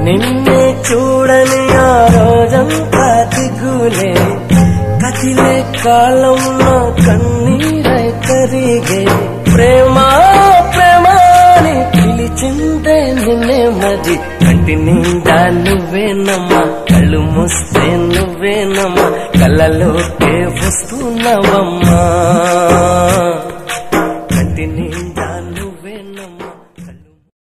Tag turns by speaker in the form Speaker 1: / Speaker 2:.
Speaker 1: నిన్నే చూడని ఆ రోజంతా దిగులే కదిలే కాలంలో కన్నీరై కరిగే ప్రేమ ప్రేమాని పిలిచిందే నిన్నే మది కంటి నిండా నువ్వేనమ్మా కళ్ళు మూస్తే నువ్వేనమ్మా కళ్ళలోకే వస్తున్నావమ్మా కంటి నిండా